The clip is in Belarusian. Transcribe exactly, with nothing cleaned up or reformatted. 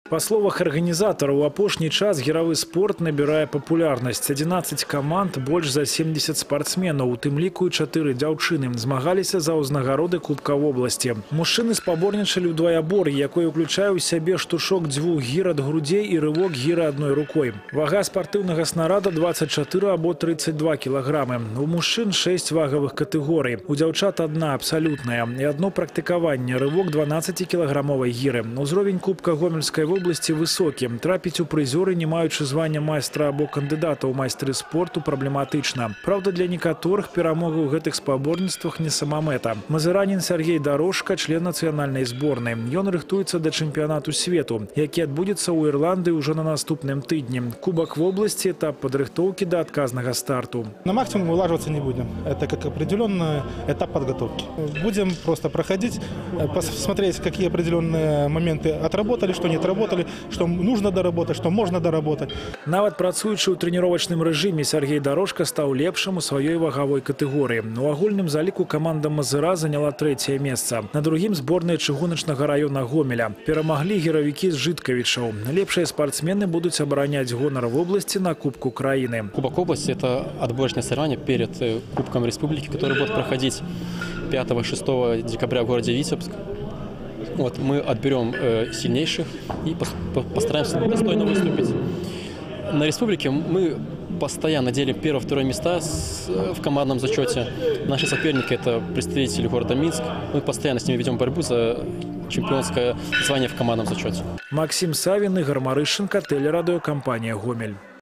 Па словах арганізатараў, у апошні час гіравы спорт набірае папулярнасць. адзінаццаць каманд, больш за семдзесят спартсменаў, у тым ліку і чатыры дзяўчыны, змагаліся за ўзнагароды Кубка вобласці. Мужчыны спаборнічалі ў дваябор'і, якое ўключае ў сябе штушок дзвюх гір ад грудзей і рывок гіры адной рукой. Вага спартыўнага снарада двадцать чатыры або тридцать два кілаграмы. У мужчын шэсць вагавых катэгорый. У дзяўчат адна абсалютная і адно практыкаванне рывок дванаццацікілаграмовай гіры. Узровень Кубка Гомельскай области высокі. Трапіць у прызёры, не маючы звання майстра або кандыдата ў майстры спорту, праблематычна. Праўда, для некаторых перамога ў гэтых спаборніцтвах не самамэта. Мазыранін Сергей Дорожка, член нацыянальнай зборнай. Ён рыхтуецца да чэмпіянату свету, які адбудзецца ў Ірландыі ўжо на наступным тыдні. Кубак вобласці – этап падрыхтоўкі да адказнага старту. На максимум вылаживаться не будем. Это как определенный этап подготовки. Будем просто проходить, посмотреть, какие определенные моменты отработали, что не отработали, что нужно доработать, что можно доработать. Нават працуючы ў трэніровачным рэжыме, Сергей Дорожка стаў лепшым у сваёй вагавой катэгорыі. У агульным заліку каманда Мазыра заняла трэцяе месца. На другім зборная чыгуначнага раёна Гомеля. Перамаглі гіравікі з Жыткавічаў. Лепшыя спортсмены будуць абараняць гонар вобласці на Кубку краіны. Кубок области – это отборочное соревнование перед Кубком Республики, который будет проходить пятого-шестого декабря в городе Витебск. Вот, мы отберем э, сильнейших и постараемся достойно выступить. На республике мы постоянно делим первое-второе места с, в командном зачете. Наши соперники – это представители города Минск. Мы постоянно с ними ведем борьбу за чемпионское звание в командном зачете. Максим Савин, Игорь Марышенко, телерадиокомпания «Гомель».